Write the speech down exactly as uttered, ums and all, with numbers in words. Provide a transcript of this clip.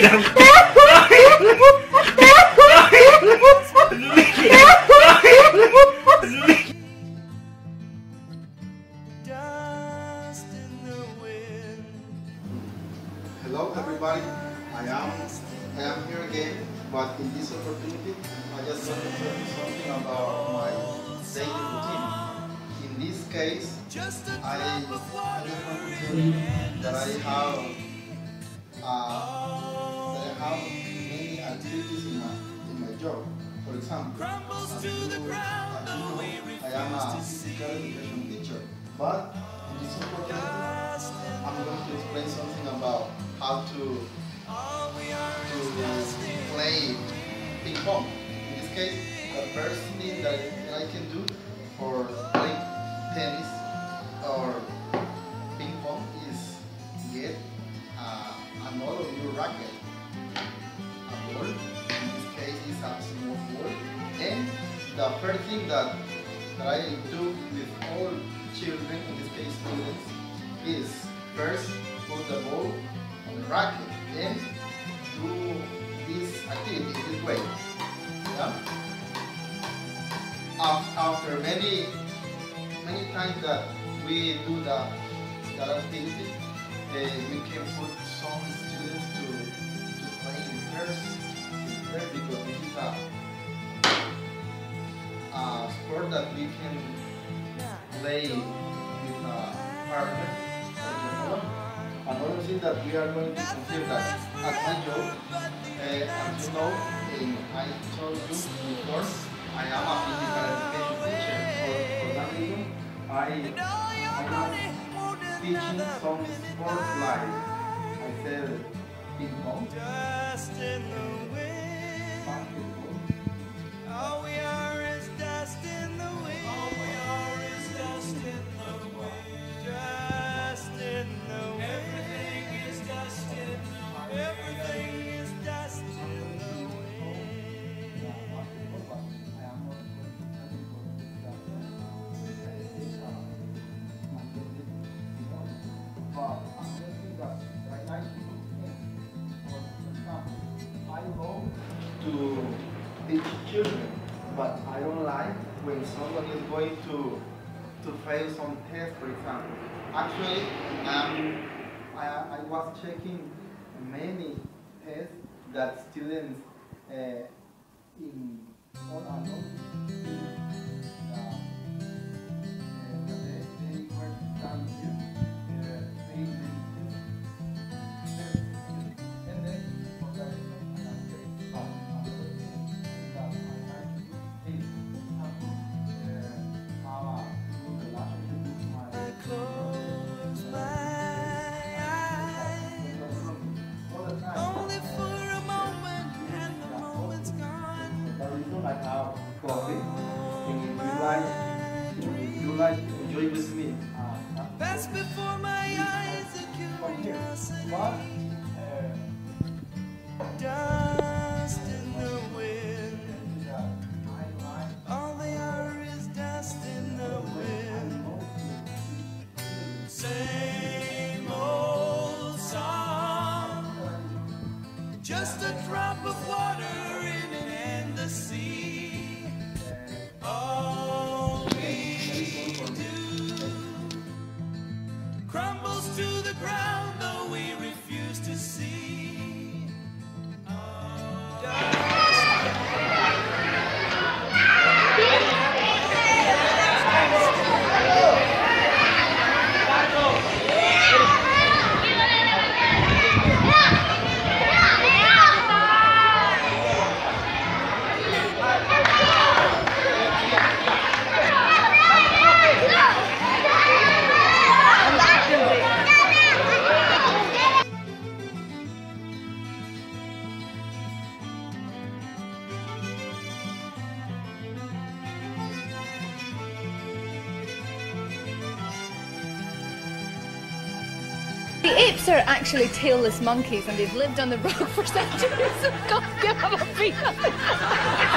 Hello everybody, I am I am here again, but in this opportunity I just want to tell you something about my daily routine. In this case, I, I just want to tell you that I have uh, that I have many activities in my in my job. For example, as you, as you know, I am a physical education teacher, but in this opportunity I'm going to explain something about how to, to play ping pong. In this case, the first thing that I can do for playing tennis or ping pong is get uh, another new racket, a ball. In this case, is a small ball. And the first thing that, that I do with all children, in this case students, is first put the ball on the racket and do this activity this way. Yeah? After many many times that we do that, that activity, uh, we can put some students to, to play in pairs, in pairs because this is a, a sport that we can play with a partner. Another thing that we are going to consider that at my job, uh, as you know, in, I told you before, I am a physical education teacher. For, for that reason, I, I am teaching some sports like I said, ping pong, basketball. All we are is dust in the wind. All we are is dust in the wind. Dust in the wind. Everything is dust in the wind. I hope to teach children, but I don't like when someone is going to to fail some test, for example. Actually, um, I, I was checking many tests that students uh, in all along uh, uh, they, they were done with uh, they, and then for the but another thing that I like to do is uh, how to do the relationship with my close my only for a moment, and the moment's gone. The reason I have coffee, and if you like, if you like to enjoy with me. Uh, Pass before my eyes, a curiosity. But, uh, dust in the wind. All they are is dust in the wind. Same old song. Just a drop of water in an endless sea. All we do crumbles to the ground, though we refuse to see. The apes are actually tailless monkeys and they've lived on the rock for centuries. So God, give them a beat.